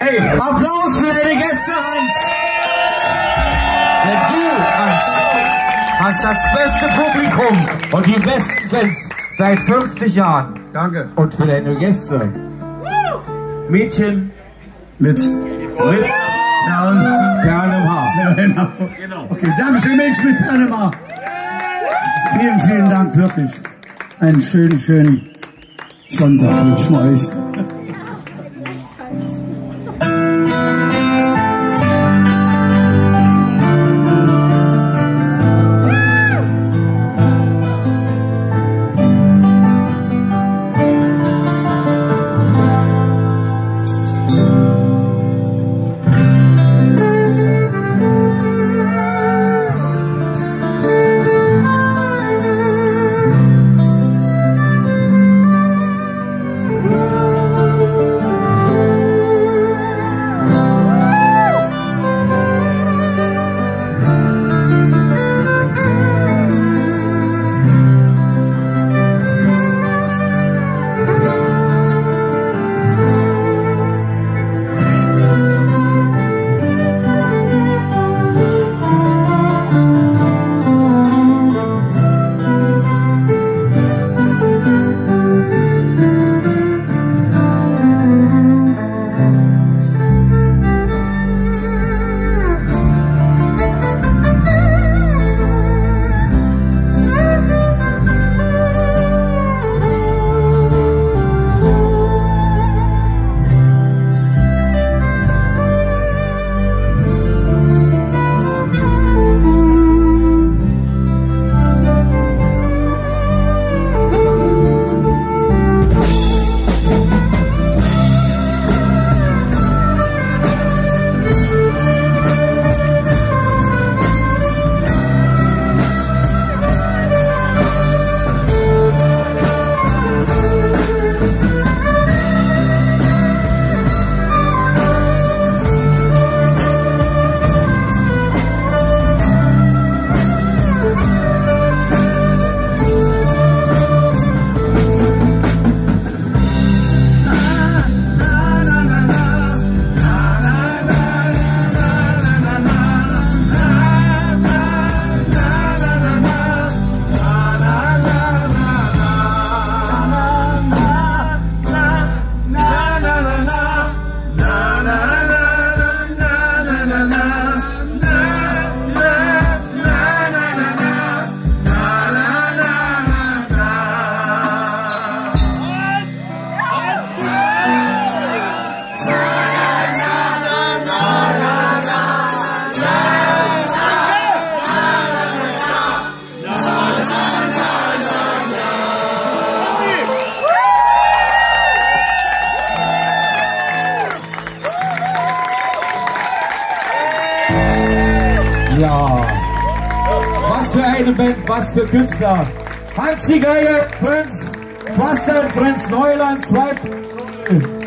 Hey, Applaus für deine Gäste, Hans! Denn du, Hans, hast das beste Publikum und die besten Fans seit 50 Jahren. Danke. Und für deine Gäste. Mädchen Mit Perlen im Haar. Genau. Okay, Dankeschön, Mädchen mit Perlen im Haar. Vielen, vielen Dank, wirklich. Einen schönen Sonntag wünschen wir euch. Ja, was für eine Band, was für Künstler. Hans die Geige, Prinz, Bastian, Prinz Neuland, 2.